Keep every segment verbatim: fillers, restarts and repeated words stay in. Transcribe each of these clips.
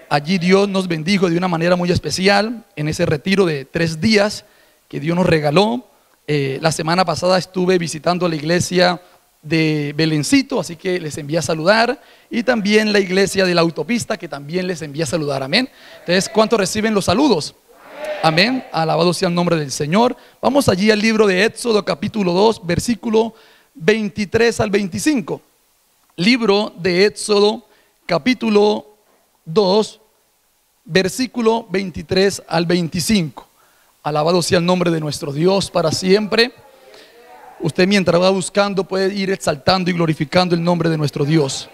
Allí Dios nos bendijo de una manera muy especial en ese retiro de tres días que Dios nos regaló. Eh, la semana pasada estuve visitando la iglesia de Belencito, así que les envié a saludar, y también la iglesia de la autopista, que también les envié a saludar. Amén. Entonces, ¿cuántos reciben los saludos? Amén. Alabado sea el nombre del Señor. Vamos allí al libro de Éxodo capítulo dos, versículo veintitrés al veinticinco. Libro de Éxodo capítulo dos, versículo veintitrés al veinticinco. Alabado sea el nombre de nuestro Dios para siempre. Usted, mientras va buscando, puede ir exaltando y glorificando el nombre de nuestro Dios.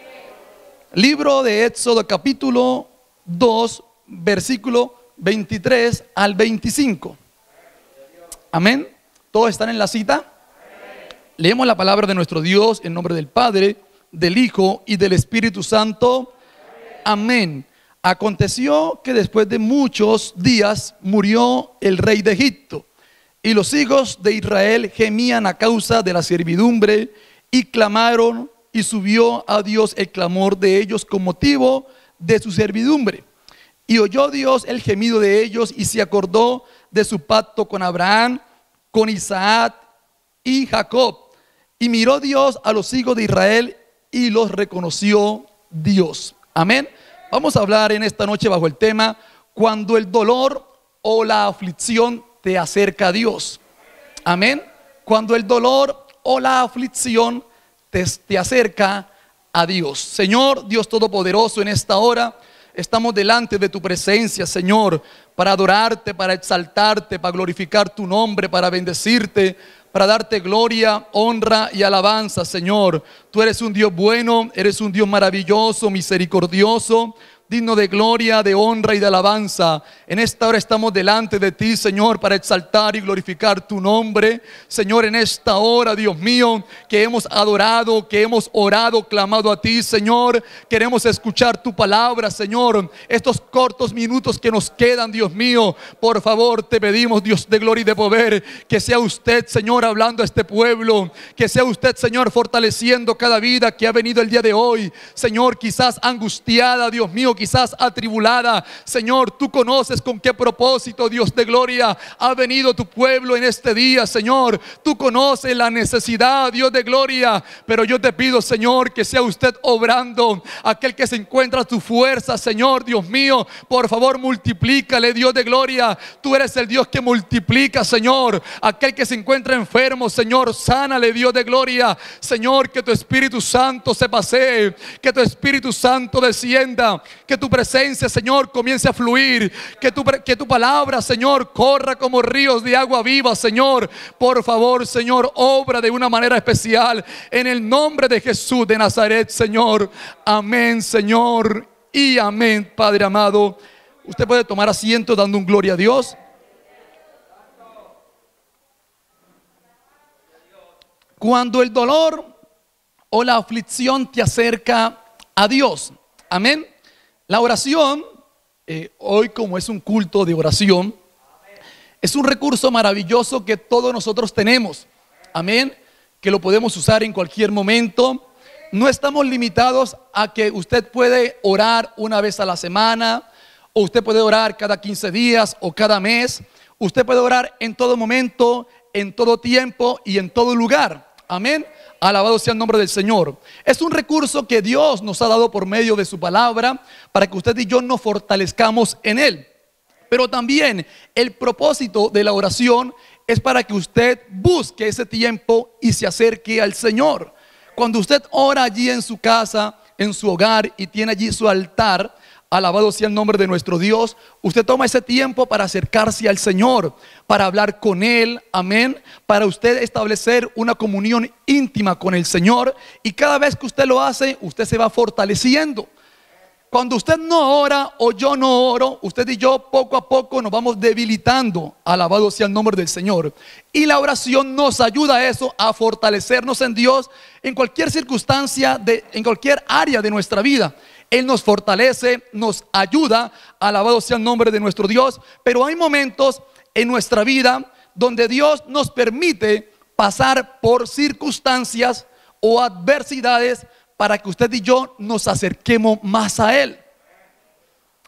Libro de Éxodo capítulo dos, versículo veintitrés al veinticinco. Amén. ¿Todos están en la cita? Leemos la palabra de nuestro Dios en nombre del Padre, del Hijo y del Espíritu Santo. Amén. Aconteció que después de muchos días murió el rey de Egipto, y los hijos de Israel gemían a causa de la servidumbre y clamaron, y subió a Dios el clamor de ellos con motivo de su servidumbre. Y oyó Dios el gemido de ellos y se acordó de su pacto con Abraham, con Isaac y Jacob. Y miró Dios a los hijos de Israel y los reconoció Dios. Amén. Vamos a hablar en esta noche bajo el tema: cuando el dolor o la aflicción te acerca a Dios. Amén. Cuando el dolor o la aflicción te, te acerca a Dios. Señor Dios Todopoderoso, en esta hora estamos delante de tu presencia, Señor, para adorarte, para exaltarte, para glorificar tu nombre, para bendecirte, para darte gloria, honra y alabanza, Señor. Tú eres un Dios bueno, eres un Dios maravilloso, misericordioso, digno de gloria, de honra y de alabanza. En esta hora estamos delante de ti, Señor, para exaltar y glorificar tu nombre. Señor, en esta hora, Dios mío, que hemos adorado, que hemos orado, clamado a ti, Señor, queremos escuchar tu palabra, Señor. Estos cortos minutos que nos quedan, Dios mío, por favor, te pedimos, Dios de gloria y de poder, que sea usted, Señor, hablando a este pueblo, que sea usted, Señor, fortaleciendo cada vida que ha venido el día de hoy, Señor, quizás angustiada, Dios mío, quizás atribulada. Señor, tú conoces con qué propósito, Dios de gloria, ha venido tu pueblo en este día, Señor. Tú conoces la necesidad, Dios de gloria, pero yo te pido, Señor, que sea usted obrando. Aquel que se encuentra a tu fuerza, Señor, Dios mío, por favor multiplícale, Dios de gloria. Tú eres el Dios que multiplica, Señor. Aquel que se encuentra enfermo, Señor, sánale, Dios de gloria. Señor, que tu Espíritu Santo se pasee, que tu Espíritu Santo descienda, que tu presencia, Señor, comience a fluir, que tu, que tu palabra, Señor, corra como ríos de agua viva, Señor. Por favor, Señor, obra de una manera especial en el nombre de Jesús de Nazaret, Señor. Amén, Señor, y amén, Padre amado. Usted puede tomar asiento dando un gloria a Dios. Cuando el dolor o la aflicción te acerca a Dios. Amén. La oración, eh, hoy como es un culto de oración, es un recurso maravilloso que todos nosotros tenemos. Amén. Que lo podemos usar en cualquier momento. No estamos limitados a que usted puede orar una vez a la semana, o usted puede orar cada quince días o cada mes. Usted puede orar en todo momento, en todo tiempo y en todo lugar. Amén. Alabado sea el nombre del Señor. Es un recurso que Dios nos ha dado por medio de su palabra para que usted y yo nos fortalezcamos en él. Pero también el propósito de la oración es para que usted busque ese tiempo y se acerque al Señor. Cuando usted ora allí en su casa, en su hogar, y tiene allí su altar, alabado sea el nombre de nuestro Dios, usted toma ese tiempo para acercarse al Señor, para hablar con Él, amén, para usted establecer una comunión íntima con el Señor. Y cada vez que usted lo hace, usted se va fortaleciendo. Cuando usted no ora o yo no oro, usted y yo poco a poco nos vamos debilitando. Alabado sea el nombre del Señor. Y la oración nos ayuda a eso, a fortalecernos en Dios en cualquier circunstancia, de, en cualquier área de nuestra vida. Él nos fortalece, nos ayuda, alabado sea el nombre de nuestro Dios. Pero hay momentos en nuestra vida donde Dios nos permite pasar por circunstancias o adversidades para que usted y yo nos acerquemos más a Él.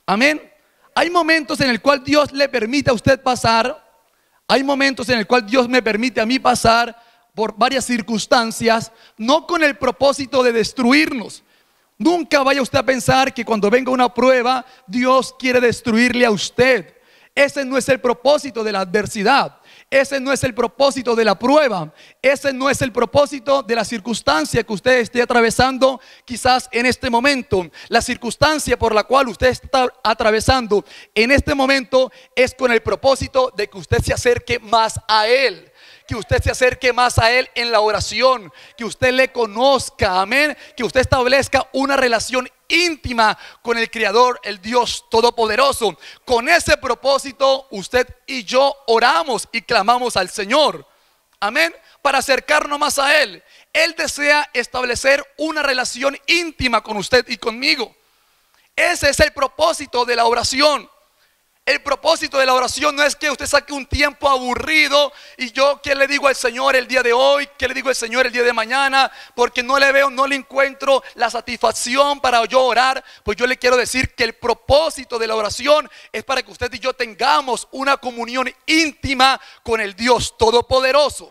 Amén. Hay momentos en el cual Dios le permite a usted pasar. Hay momentos en el cual Dios me permite a mí pasar por varias circunstancias, no con el propósito de destruirnos. Nunca vaya usted a pensar que cuando venga una prueba, Dios quiere destruirle a usted. Ese no es el propósito de la adversidad. Ese no es el propósito de la prueba. Ese no es el propósito de la circunstancia que usted esté atravesando quizás en este momento. La circunstancia por la cual usted está atravesando en este momento es con el propósito de que usted se acerque más a Él. Que usted se acerque más a Él en la oración, que usted le conozca, amén, que usted establezca una relación íntima con el Creador, el Dios Todopoderoso. Con ese propósito usted y yo oramos y clamamos al Señor, amén, para acercarnos más a Él. Él desea establecer una relación íntima con usted y conmigo. Ese es el propósito de la oración. El propósito de la oración no es que usted saque un tiempo aburrido y yo qué le digo al Señor el día de hoy, qué le digo al Señor el día de mañana, porque no le veo, no le encuentro la satisfacción para yo orar. Pues yo le quiero decir que el propósito de la oración es para que usted y yo tengamos una comunión íntima con el Dios Todopoderoso.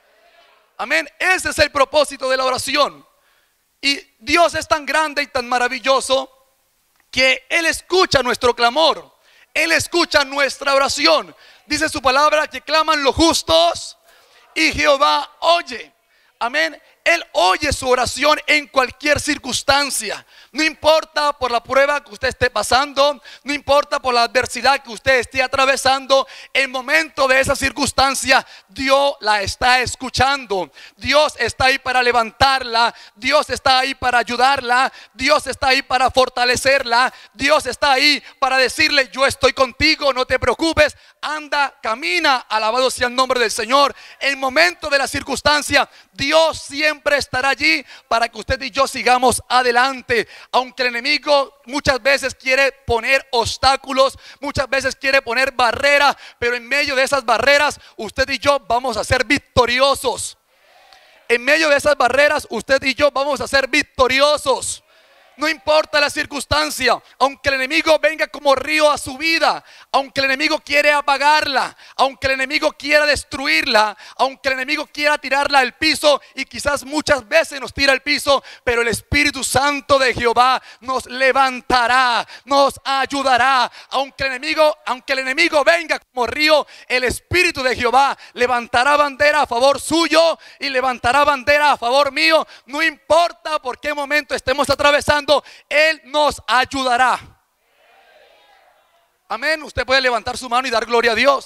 Amén. Ese es el propósito de la oración. Y Dios es tan grande y tan maravilloso que Él escucha nuestro clamor. Él escucha nuestra oración. Dice su palabra que claman los justos y Jehová oye. Amén. Él oye su oración en cualquier circunstancia. No importa por la prueba que usted esté pasando, no importa por la adversidad que usted esté atravesando. En momento de esa circunstancia, Dios la está escuchando. Dios está ahí para levantarla. Dios está ahí para ayudarla. Dios está ahí para fortalecerla. Dios está ahí para decirle: yo estoy contigo, no te preocupes. Anda, camina, alabado sea el nombre del Señor. En momento de la circunstancia, Dios siempre estará allí para que usted y yo sigamos adelante. Aunque el enemigo muchas veces quiere poner obstáculos, muchas veces quiere poner barreras, pero en medio de esas barreras usted y yo vamos a ser victoriosos. En medio de esas barreras usted y yo vamos a ser victoriosos. No importa la circunstancia, aunque el enemigo venga como río a su vida, aunque el enemigo quiere apagarla, aunque el enemigo quiera destruirla, aunque el enemigo quiera tirarla al piso, y quizás muchas veces nos tira al piso, pero el Espíritu Santo de Jehová nos levantará, nos ayudará. Aunque el enemigo, aunque el enemigo venga como río, el Espíritu de Jehová levantará bandera a favor suyo y levantará bandera a favor mío. No importa por qué momento estemos atravesando, Él nos ayudará. Amén. Usted puede levantar su mano y dar gloria a Dios.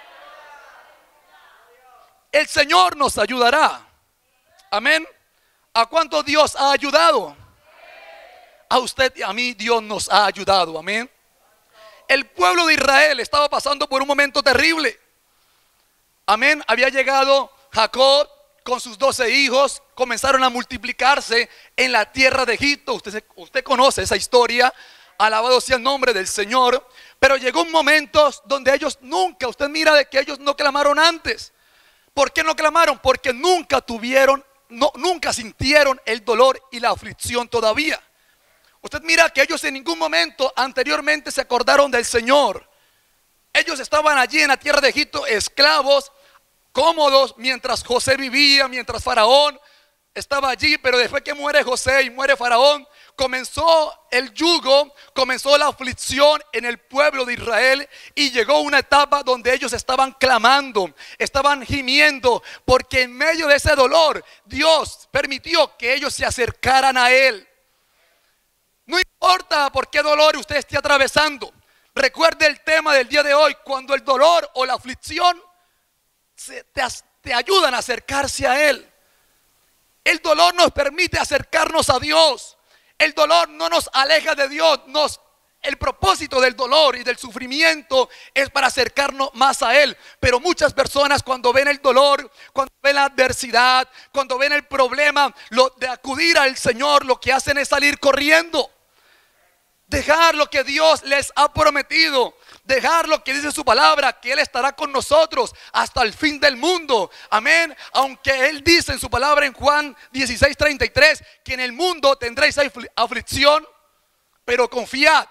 El Señor nos ayudará. Amén. ¿A cuánto Dios ha ayudado? A usted y a mí Dios nos ha ayudado. Amén. El pueblo de Israel estaba pasando por un momento terrible. Amén. Había llegado Jacob con sus doce hijos, comenzaron a multiplicarse en la tierra de Egipto. Usted, usted conoce esa historia, alabado sea el nombre del Señor. Pero llegó un momento donde ellos nunca, usted mira de que ellos no clamaron antes. ¿Por qué no clamaron? Porque nunca tuvieron, no, nunca sintieron el dolor y la aflicción todavía. Usted mira que ellos en ningún momento anteriormente se acordaron del Señor. Ellos estaban allí en la tierra de Egipto, esclavos, cómodos, mientras José vivía, mientras Faraón estaba allí. Pero después que muere José y muere Faraón, comenzó el yugo, comenzó la aflicción en el pueblo de Israel, y llegó una etapa donde ellos estaban clamando, estaban gimiendo, porque en medio de ese dolor Dios permitió que ellos se acercaran a Él. No importa por qué dolor usted esté atravesando, recuerde el tema del día de hoy: cuando el dolor o la aflicción Te, te ayudan a acercarse a Él. El dolor nos permite acercarnos a Dios. El dolor no nos aleja de Dios. Nos, el propósito del dolor y del sufrimiento es para acercarnos más a Él. Pero muchas personas, cuando ven el dolor, cuando ven la adversidad, cuando ven el problema, lo de acudir al Señor, lo que hacen es salir corriendo, dejar lo que Dios les ha prometido, dejar lo que dice su palabra, que Él estará con nosotros hasta el fin del mundo. Amén. Aunque Él dice en su palabra en Juan dieciséis treinta y tres que en el mundo tendréis aflicción, pero confiad,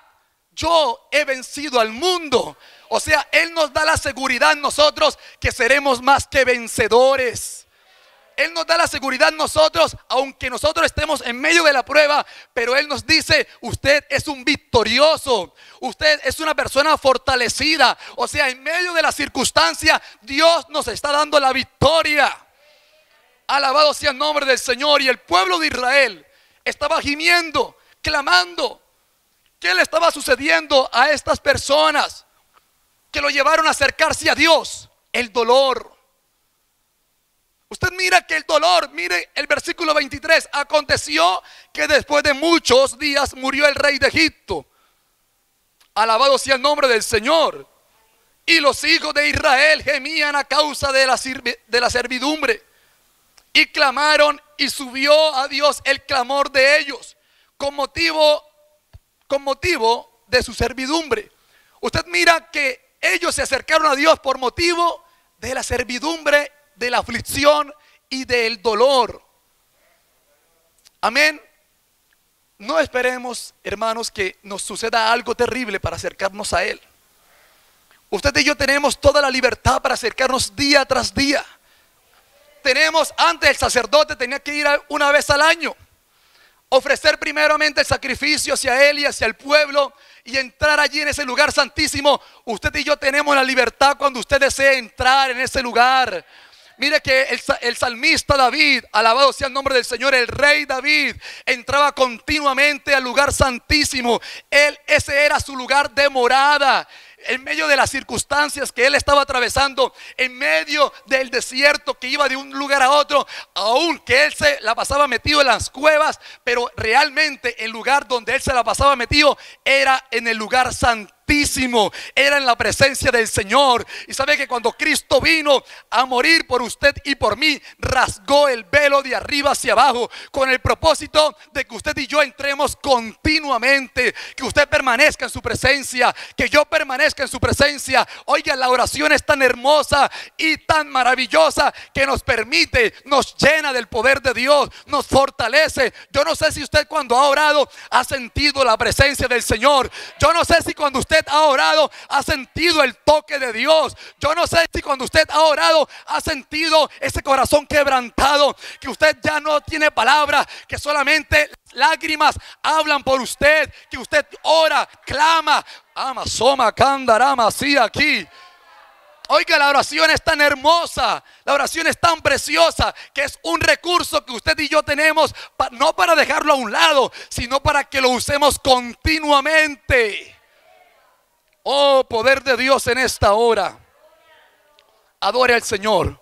yo he vencido al mundo. O sea, Él nos da la seguridad en nosotros que seremos más que vencedores. Él nos da la seguridad en nosotros, aunque nosotros estemos en medio de la prueba, pero Él nos dice, usted es un victorioso, usted es una persona fortalecida. O sea, en medio de la circunstancia, Dios nos está dando la victoria. Alabado sea el nombre del Señor. Y el pueblo de Israel estaba gimiendo, clamando. ¿Qué le estaba sucediendo a estas personas que lo llevaron a acercarse a Dios? El dolor. Usted mira que el dolor, mire el versículo veintitrés. Aconteció que después de muchos días murió el rey de Egipto. Alabado sea el nombre del Señor. Y los hijos de Israel gemían a causa de la, de la servidumbre. Y clamaron, y subió a Dios el clamor de ellos con motivo, con motivo de su servidumbre. Usted mira que ellos se acercaron a Dios por motivo de la servidumbre, de la aflicción y del dolor. Amén. No esperemos, hermanos, que nos suceda algo terrible para acercarnos a Él. Usted y yo tenemos toda la libertad para acercarnos día tras día. Tenemos, antes el sacerdote tenía que ir una vez al año, ofrecer primeramente el sacrificio hacia Él y hacia el pueblo y entrar allí en ese lugar santísimo. Usted y yo tenemos la libertad cuando usted desee entrar en ese lugar. Mire que el, el salmista David, alabado sea el nombre del Señor, el rey David, entraba continuamente al lugar santísimo. Él, ese era su lugar de morada. En medio de las circunstancias que él estaba atravesando, en medio del desierto que iba de un lugar a otro, aunque él se la pasaba metido en las cuevas, pero realmente el lugar donde él se la pasaba metido era en el lugar santísimo, era en la presencia del Señor. Y sabe que cuando Cristo vino a morir por usted y por mí, rasgó el velo de arriba hacia abajo con el propósito de que usted y yo entremos continuamente, que usted permanezca en su presencia, que yo permanezca en su presencia. Oiga, la oración es tan hermosa y tan maravillosa que nos permite, nos llena del poder de Dios, nos fortalece. Yo no sé si usted cuando ha orado ha sentido la presencia del Señor. Yo no sé si cuando usted ha orado ha sentido el toque de Dios. Yo no sé si cuando usted ha orado ha sentido ese corazón quebrantado, que usted ya no tiene palabras, que solamente lágrimas hablan por usted, que usted ora, clama. Ama, soma, candarama, así aquí. Oiga, la oración es tan hermosa, la oración es tan preciosa, que es un recurso que usted y yo tenemos, no para dejarlo a un lado, sino para que lo usemos continuamente. Oh, poder de Dios en esta hora. Adore al Señor.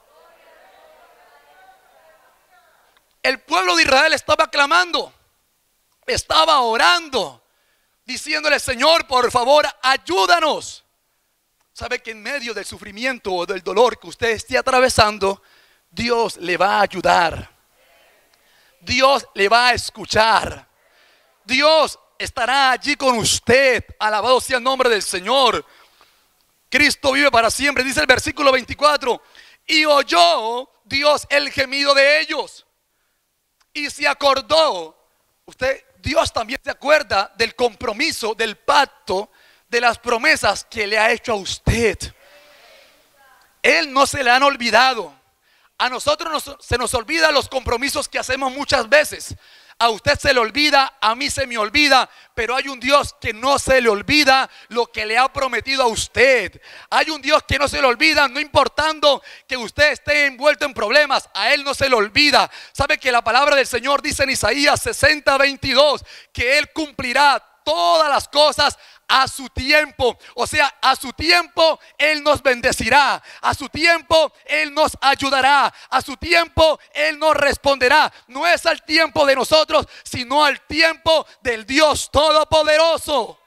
El pueblo de Israel estaba clamando, estaba orando, diciéndole: Señor, por favor, ayúdanos. Sabe que en medio del sufrimiento o del dolor que usted esté atravesando, Dios le va a ayudar. Dios le va a escuchar. Dios estará allí con usted. Alabado sea el nombre del Señor. Cristo vive para siempre. Dice el versículo veinticuatro: y oyó Dios el gemido de ellos y se acordó. Usted, Dios también se acuerda del compromiso, del pacto, de las promesas que le ha hecho a usted. Él no se le han olvidado. A nosotros nos, se nos olvidan los compromisos que hacemos muchas veces. A usted se le olvida, a mí se me olvida, pero hay un Dios que no se le olvida lo que le ha prometido a usted. Hay un Dios que no se le olvida, no importando que usted esté envuelto en problemas, a Él no se le olvida. Sabe que la palabra del Señor dice en Isaías sesenta, veintidós, que Él cumplirá todas las cosas a su tiempo. O sea, a su tiempo Él nos bendecirá, a su tiempo Él nos ayudará, a su tiempo Él nos responderá. No es al tiempo de nosotros, sino al tiempo del Dios Todopoderoso.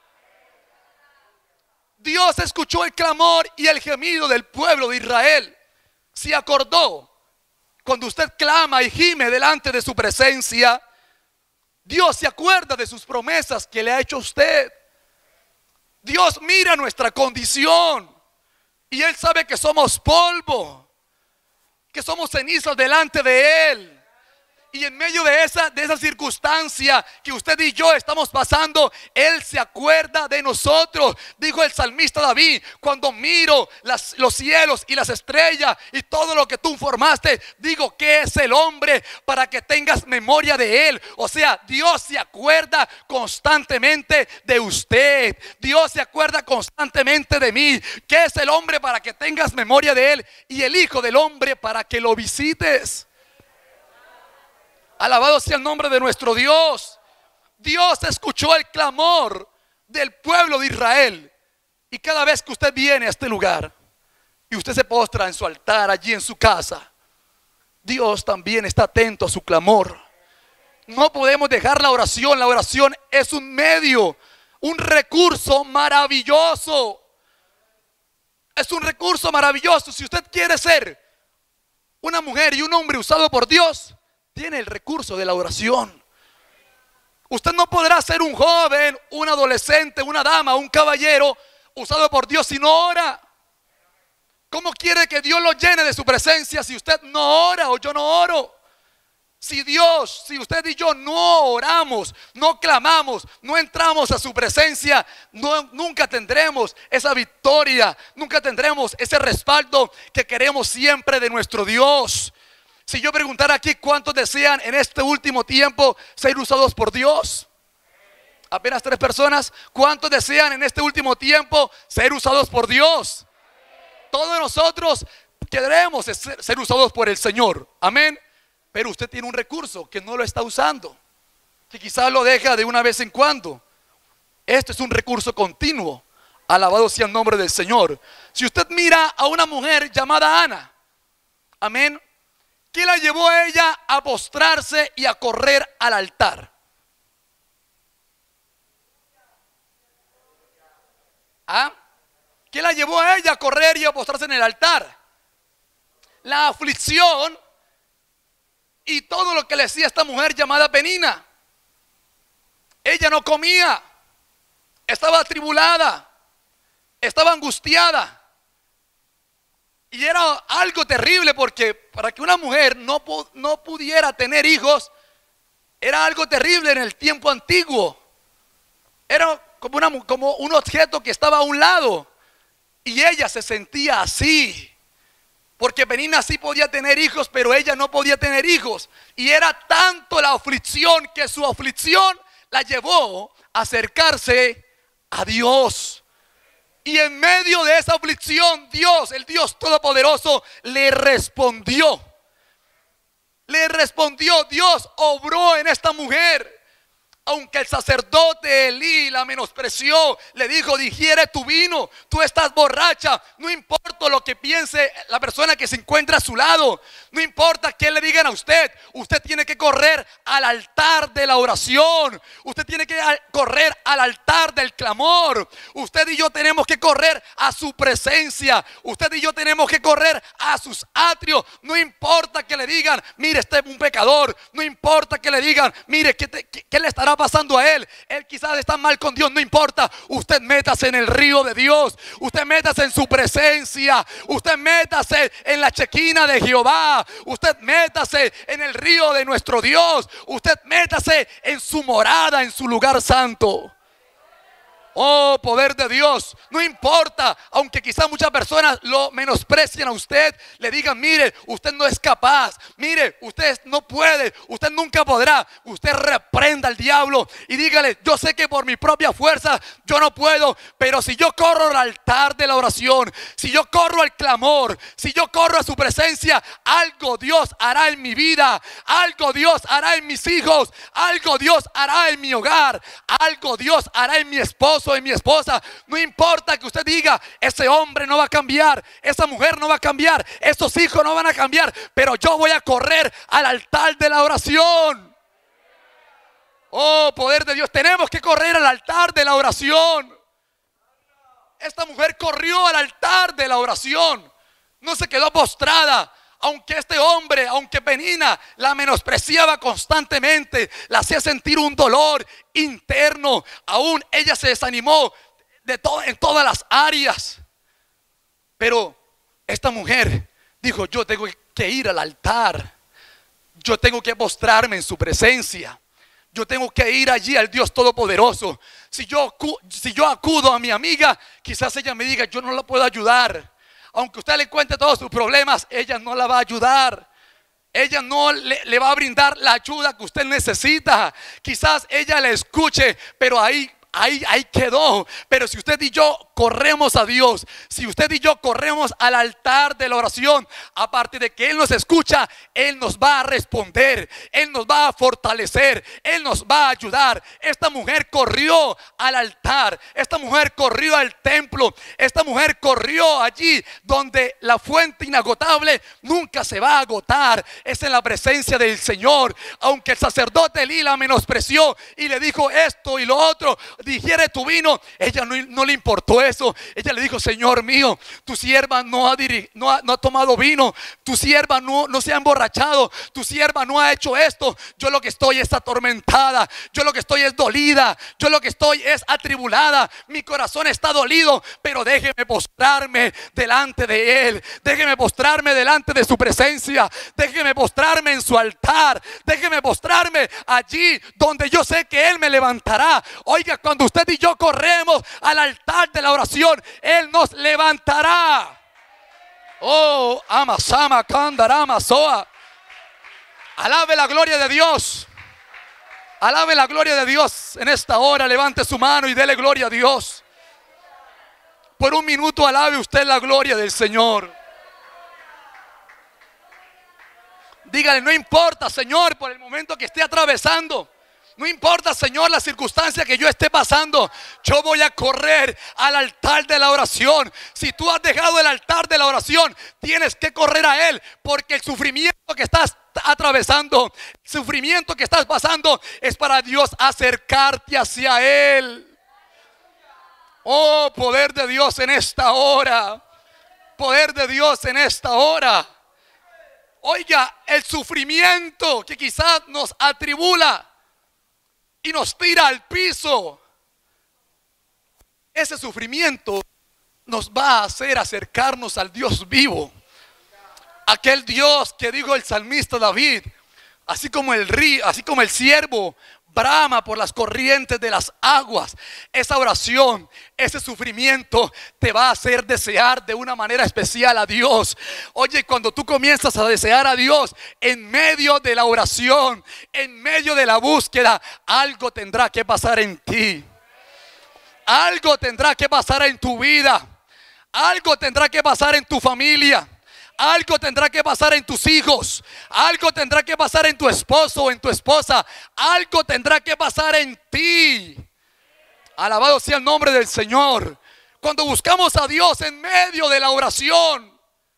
Dios escuchó el clamor y el gemido del pueblo de Israel. Se acordó. Cuando usted clama y gime delante de su presencia, Dios se acuerda de sus promesas que le ha hecho a usted. Dios mira nuestra condición y Él sabe que somos polvo, que somos cenizas delante de Él, Y en medio de esa, de esa circunstancia que usted y yo estamos pasando, Él se acuerda de nosotros. Dijo el salmista David: cuando miro las, los cielos y las estrellas y todo lo que tú formaste, digo, ¿qué es el hombre para que tengas memoria de él? O sea, Dios se acuerda constantemente de usted. Dios se acuerda constantemente de mí. ¿Qué es el hombre para que tengas memoria de él? Y el Hijo del Hombre para que lo visites. Alabado sea el nombre de nuestro Dios. Dios escuchó el clamor del pueblo de Israel. Y cada vez que usted viene a este lugar y usted se postra en su altar, allí en su casa, Dios también está atento a su clamor. No podemos dejar la oración. La oración es un medio, un recurso maravilloso. Es un recurso maravilloso. Si usted quiere ser una mujer y un hombre usado por Dios, tiene el recurso de la oración. Usted no podrá ser un joven, un adolescente, una dama, un caballero usado por Dios si no ora. ¿Cómo quiere que Dios lo llene de su presencia si usted no ora o yo no oro? Si Dios, si usted y yo no oramos, no clamamos, no entramos a su presencia, no, nunca tendremos esa victoria, nunca tendremos ese respaldo que queremos siempre de nuestro Dios. Si yo preguntara aquí, ¿cuántos desean en este último tiempo ser usados por Dios? Apenas tres personas. ¿Cuántos desean en este último tiempo ser usados por Dios? Todos nosotros queremos ser, ser usados por el Señor. Amén. Pero usted tiene un recurso que no lo está usando, que quizás lo deja de una vez en cuando. Este es un recurso continuo. Alabado sea el nombre del Señor. Si usted mira a una mujer llamada Ana, amén, ¿qué la llevó a ella a postrarse y a correr al altar? ¿Ah? ¿Qué la llevó a ella a correr y a postrarse en el altar? La aflicción y todo lo que le decía esta mujer llamada Penina. Ella no comía, estaba atribulada, estaba angustiada. Y era algo terrible, porque para que una mujer no, no pudiera tener hijos, era algo terrible en el tiempo antiguo. Era como, una, como un objeto que estaba a un lado. Y ella se sentía así, porque Penina sí podía tener hijos, pero ella no podía tener hijos. Y era tanto la aflicción que su aflicción la llevó a acercarse a Dios. Y en medio de esa aflicción, Dios, el Dios Todopoderoso, le respondió. Le respondió. Dios obró en esta mujer. Aunque el sacerdote Elí la menospreció, le dijo: digiere tu vino, tú estás borracha. No importa lo que piense la persona que se encuentra a su lado, no importa qué le digan a usted, usted tiene que correr al altar de la oración. Usted tiene que correr al altar del clamor. Usted y yo tenemos que correr a su presencia. Usted y yo tenemos que correr a sus atrios. No importa que le digan: mire, este es un pecador. No importa que le digan: mire, ¿qué, te, qué, qué le estará pasando a él? Él quizás está mal con Dios. No importa. Usted métase en el río de Dios. Usted métase en su presencia. Usted métase en la chequina de Jehová. Usted métase en el río de nuestro Dios. Usted métase en su morada, en su lugar santo. Oh, poder de Dios. No importa, aunque quizás muchas personas lo menosprecien a usted, le digan: mire, usted no es capaz, mire, usted no puede, usted nunca podrá. Usted reprenda al diablo y dígale: yo sé que por mi propia fuerza yo no puedo, pero si yo corro al altar de la oración, si yo corro al clamor, si yo corro a su presencia, algo Dios hará en mi vida, algo Dios hará en mis hijos, algo Dios hará en mi hogar, algo Dios hará en mi esposo, en mi esposa. No importa que usted diga: ese hombre no va a cambiar, esa mujer no va a cambiar, esos hijos no van a cambiar, pero yo voy a correr al altar de la oración. Oh, poder de Dios. Tenemos que correr al altar de la oración. Esta mujer corrió al altar de la oración. No se quedó postrada. Aunque este hombre, aunque Penina la menospreciaba constantemente, la hacía sentir un dolor interno, aún ella se desanimó de todo, en todas las áreas. Pero esta mujer dijo: yo tengo que ir al altar. yo tengo que postrarme en su presencia. Yo tengo que ir allí al Dios Todopoderoso. Si yo, si yo acudo a mi amiga, quizás ella me diga, yo no la puedo ayudar. Aunque usted le cuente todos sus problemas, ella no la va a ayudar. Ella no le, le va a brindar la ayuda que usted necesita. Quizás ella le escuche, pero ahí Ahí, ahí quedó. Pero si usted y yo corremos a Dios, si usted y yo corremos al altar de la oración, aparte de que Él nos escucha, Él nos va a responder, Él nos va a fortalecer, Él nos va a ayudar. Esta mujer corrió al altar, esta mujer corrió al templo, esta mujer corrió allí donde la fuente inagotable nunca se va a agotar. Es en la presencia del Señor. Aunque el sacerdote Elí la menospreció y le dijo esto y lo otro, digiere tu vino, ella no, no le importó eso. Ella le dijo, Señor mío, tu sierva no ha, diri, no ha, no ha tomado vino, tu sierva no, no se ha emborrachado, tu sierva no ha hecho esto. Yo lo que estoy es atormentada, yo lo que estoy es dolida, yo lo que estoy es atribulada, mi corazón está dolido, pero déjeme postrarme delante de Él, déjeme postrarme delante de su presencia, déjeme postrarme en su altar, déjeme postrarme allí donde yo sé que Él me levantará. Oiga, cuando usted y yo corremos al altar de la oración, Él nos levantará. Oh, amasama, kandarama, soa. Alabe la gloria de Dios. Alabe la gloria de Dios. En esta hora levante su mano y dele gloria a Dios. Por un minuto alabe usted la gloria del Señor. Dígale, no importa, Señor, por el momento que esté atravesando. No importa, Señor, la circunstancia que yo esté pasando, yo voy a correr al altar de la oración. Si tú has dejado el altar de la oración, tienes que correr a Él, porque el sufrimiento que estás atravesando, el sufrimiento que estás pasando, es para Dios acercarte hacia Él. Oh, poder de Dios en esta hora. Poder de Dios en esta hora. Oiga, el sufrimiento que quizás nos atribula y nos tira al piso, ese sufrimiento nos va a hacer acercarnos al Dios vivo. Aquel Dios que dijo el salmista David, así como el río, así como el ciervo brama por las corrientes de las aguas. Esa oración, ese sufrimiento te va a hacer desear de una manera especial a Dios. Oye, cuando tú comienzas a desear a Dios en medio de la oración, en medio de la búsqueda, algo tendrá que pasar en ti. Algo tendrá que pasar en tu vida. Algo tendrá que pasar en tu familia. Algo tendrá que pasar en tus hijos. Algo tendrá que pasar en tu esposo o en tu esposa. Algo tendrá que pasar en ti. Alabado sea el nombre del Señor. Cuando buscamos a Dios en medio de la oración,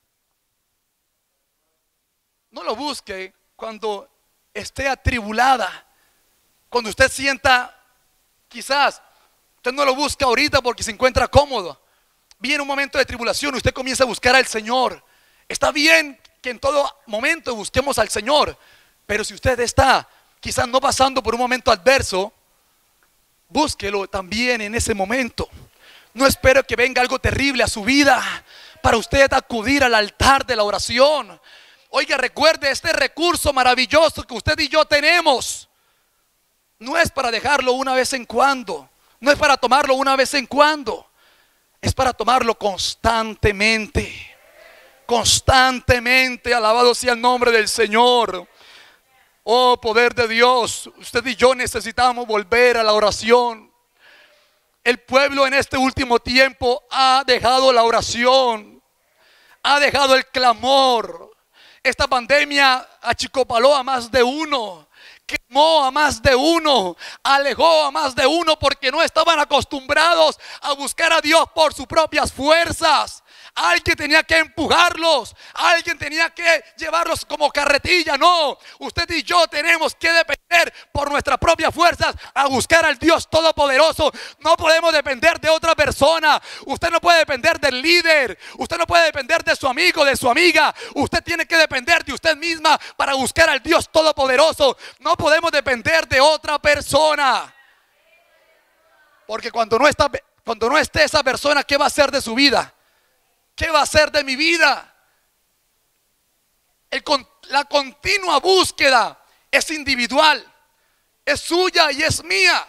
no lo busque cuando esté atribulada. Cuando usted sienta, quizás usted no lo busca ahorita porque se encuentra cómodo. Viene un momento de tribulación, usted comienza a buscar al Señor. Está bien que en todo momento busquemos al Señor, pero si usted está quizás no pasando por un momento adverso, búsquelo también en ese momento. No espere que venga algo terrible a su vida para usted acudir al altar de la oración. Oiga, recuerde, este recurso maravilloso que usted y yo tenemos no es para dejarlo una vez en cuando, no es para tomarlo una vez en cuando, es para tomarlo constantemente. Constantemente. Alabado sea el nombre del Señor. Oh, poder de Dios. Usted y yo necesitamos volver a la oración. El pueblo en este último tiempo ha dejado la oración, ha dejado el clamor. Esta pandemia achicopaló a más de uno, quemó a más de uno, alejó a más de uno, porque no estaban acostumbrados a buscar a Dios por sus propias fuerzas. Alguien tenía que empujarlos, alguien tenía que llevarlos como carretilla. No, usted y yo tenemos que depender por nuestras propias fuerzas a buscar al Dios Todopoderoso. No podemos depender de otra persona. Usted no puede depender del líder, usted no puede depender de su amigo, de su amiga. Usted tiene que depender de usted misma para buscar al Dios Todopoderoso. No podemos depender de otra persona, porque cuando no está, cuando no esté esa persona, ¿qué va a hacer de su vida? ¿Qué va a hacer de mi vida? el, la continua búsqueda es individual, es suya y es mía.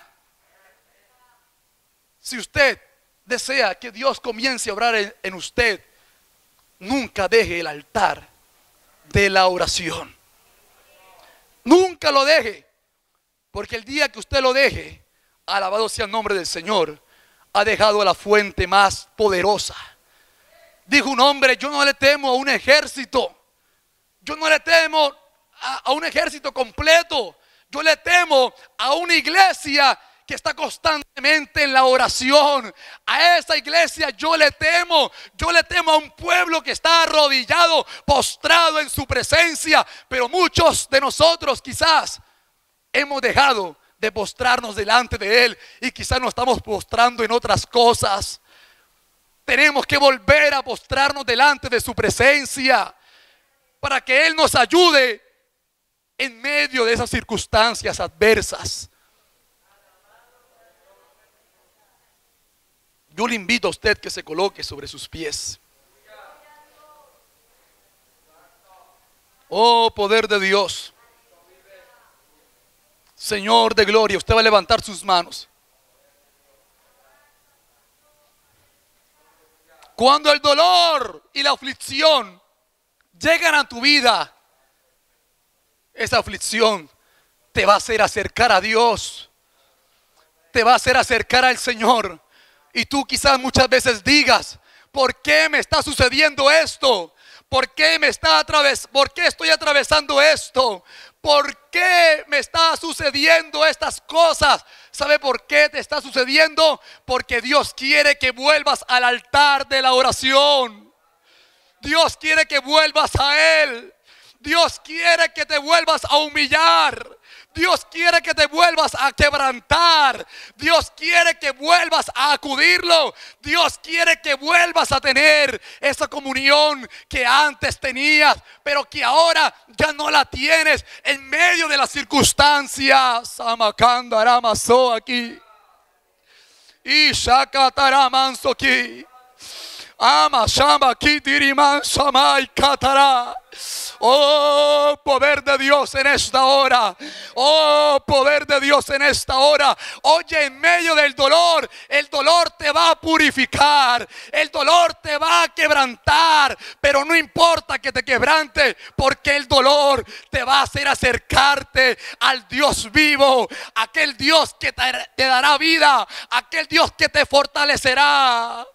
Si usted desea que Dios comience a obrar en, en usted, nunca deje el altar de la oración. Nunca lo deje, porque el día que usted lo deje, alabado sea el nombre del Señor, ha dejado la fuente más poderosa. Dijo un hombre: yo no le temo a un ejército, yo no le temo a, a un ejército completo, yo le temo a una iglesia que está constantemente en la oración. A esa iglesia yo le temo. Yo le temo a un pueblo que está arrodillado, postrado en su presencia. Pero muchos de nosotros quizás hemos dejado de postrarnos delante de Él, y quizás nos estamos postrando en otras cosas. Tenemos que volver a postrarnos delante de su presencia para que Él nos ayude en medio de esas circunstancias adversas. Yo le invito a usted que se coloque sobre sus pies. Oh, poder de Dios. Señor de gloria, usted va a levantar sus manos. Cuando el dolor y la aflicción llegan a tu vida, esa aflicción te va a hacer acercar a Dios, te va a hacer acercar al Señor. Y tú quizás muchas veces digas: ¿por qué me está sucediendo esto? ¿Por qué me está atraves- ¿Por qué estoy atravesando esto? ¿Por qué me está sucediendo estas cosas? ¿Sabe por qué te está sucediendo? Porque Dios quiere que vuelvas al altar de la oración. Dios quiere que vuelvas a Él. Dios quiere que te vuelvas a humillar. Dios quiere que te vuelvas a quebrantar. Dios quiere que vuelvas a acudirlo. Dios quiere que vuelvas a tener esa comunión que antes tenías, pero que ahora ya no la tienes en medio de las circunstancias. Amakanda Ramazo aquí. Y Shakataramanso aquí. Ama Shama Kitiriman Shamay Katara. Oh, poder de Dios en esta hora. Oh, poder de Dios en esta hora. Oye, en medio del dolor, el dolor te va a purificar, el dolor te va a quebrantar. Pero no importa que te quebrante, porque el dolor te va a hacer acercarte al Dios vivo, aquel Dios que te, te dará vida, aquel Dios que te fortalecerá.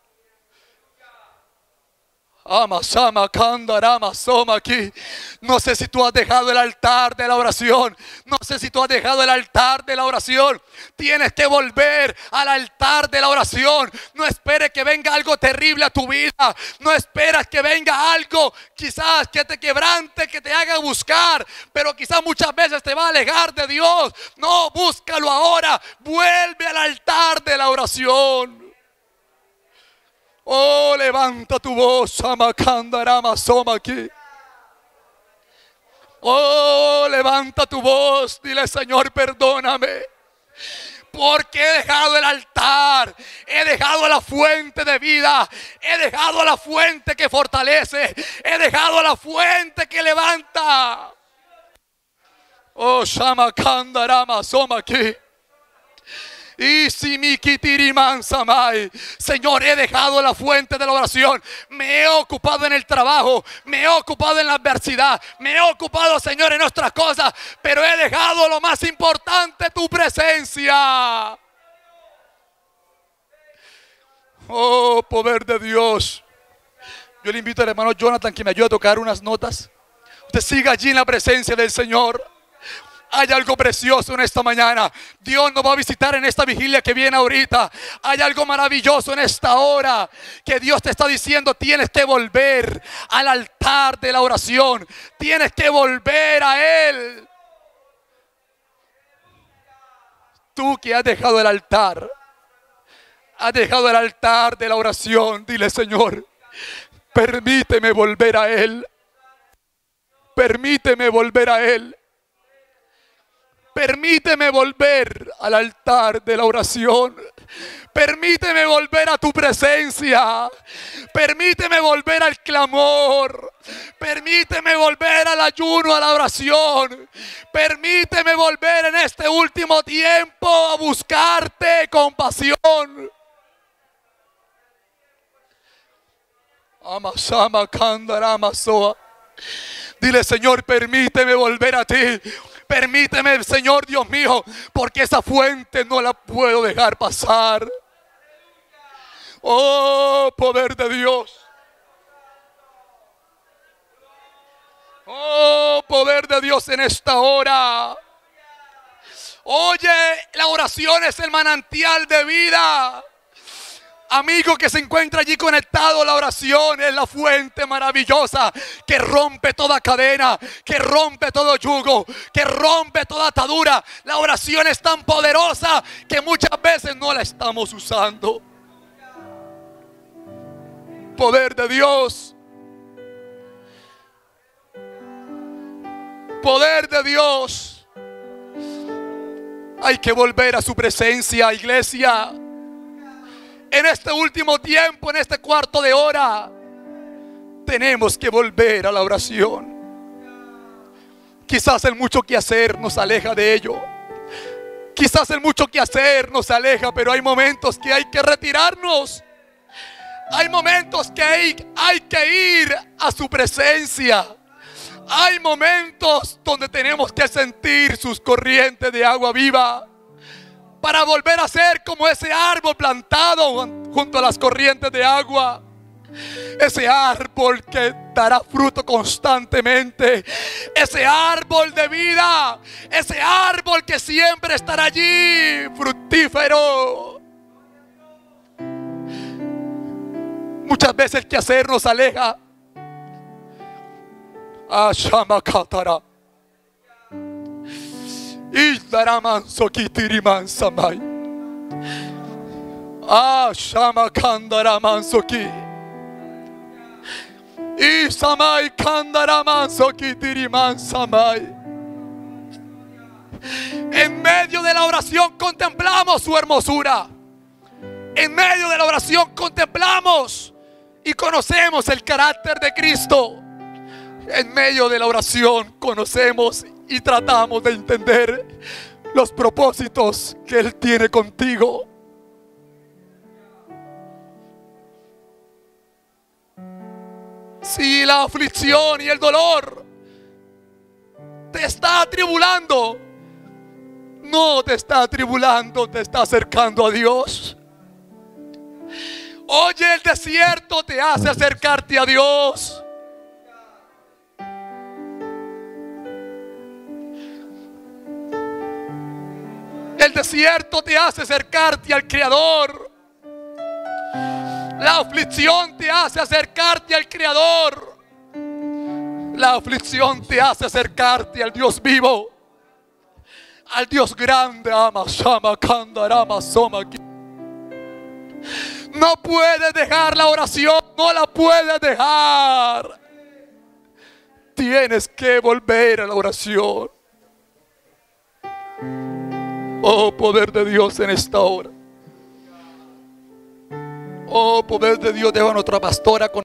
Amasama Kandarama Soma aquí. No sé si tú has dejado el altar de la oración. No sé si tú has dejado el altar de la oración. Tienes que volver al altar de la oración. No esperes que venga algo terrible a tu vida. No esperas que venga algo quizás que te quebrante, que te haga buscar, pero quizás muchas veces te va a alejar de Dios. No, búscalo ahora. Vuelve al altar de la oración. Oh, levanta tu voz, Amakandarama Soma aquí. Oh, levanta tu voz, dile: Señor, perdóname, porque he dejado el altar, he dejado la fuente de vida, he dejado la fuente que fortalece, he dejado la fuente que levanta. Oh, Shamakandarama Soma aquí. Y si mi kitiriman samai, Señor, he dejado la fuente de la oración. Me he ocupado en el trabajo, me he ocupado en la adversidad, me he ocupado, Señor, en otras cosas, pero he dejado lo más importante, tu presencia. Oh, poder de Dios. Yo le invito al hermano Jonathan que me ayude a tocar unas notas. Usted siga allí en la presencia del Señor. Hay algo precioso en esta mañana. Dios nos va a visitar en esta vigilia que viene ahorita. Hay algo maravilloso en esta hora que Dios te está diciendo: tienes que volver al altar de la oración. Tienes que volver a Él. Tú que has dejado el altar, has dejado el altar de la oración, dile: Señor, permíteme volver a Él. Permíteme volver a Él. Permíteme volver al altar de la oración. Permíteme volver a tu presencia. Permíteme volver al clamor. Permíteme volver al ayuno, a la oración. Permíteme volver en este último tiempo a buscarte con pasión. Amasama Kandarama Soa. Dile, Señor, permíteme volver a ti. Permíteme, Señor Dios mío, porque esa fuente no la puedo dejar pasar. Oh, poder de Dios. Oh, poder de Dios en esta hora. Oye, la oración es el manantial de vida. Amigo que se encuentra allí conectado, la oración es la fuente maravillosa que rompe toda cadena, que rompe todo yugo, que rompe toda atadura. La oración es tan poderosa que muchas veces no la estamos usando. Poder de Dios. Poder de Dios. Hay que volver a su presencia, iglesia. En este último tiempo, en este cuarto de hora, tenemos que volver a la oración. Quizás el mucho que hacer nos aleja de ello. Quizás el mucho que hacer nos aleja, pero hay momentos que hay que retirarnos. Hay momentos que hay, hay que ir a su presencia. Hay momentos donde tenemos que sentir sus corrientes de agua viva, para volver a ser como ese árbol plantado junto a las corrientes de agua. Ese árbol que dará fruto constantemente. Ese árbol de vida. Ese árbol que siempre estará allí, fructífero. Muchas veces el quehacer nos aleja. Ashamakatara. Isdaramanso kitiriman samay. Ah, shama kandaramanso ki. Isamay kandaramanso kitiriman samay. En medio de la oración contemplamos su hermosura. En medio de la oración contemplamos y conocemos el carácter de Cristo. En medio de la oración conocemos y tratamos de entender los propósitos que Él tiene contigo. Si la aflicción y el dolor te está atribulando, no te está atribulando, te está acercando a Dios. Oye, el desierto te hace acercarte a Dios. El desierto te hace acercarte al Creador. La aflicción te hace acercarte al Creador. La aflicción te hace acercarte al Dios vivo, al Dios grande. No puedes dejar la oración, no la puedes dejar. Tienes que volver a la oración. Oh, poder de Dios en esta hora. Oh, poder de Dios, dejo a nuestra pastora con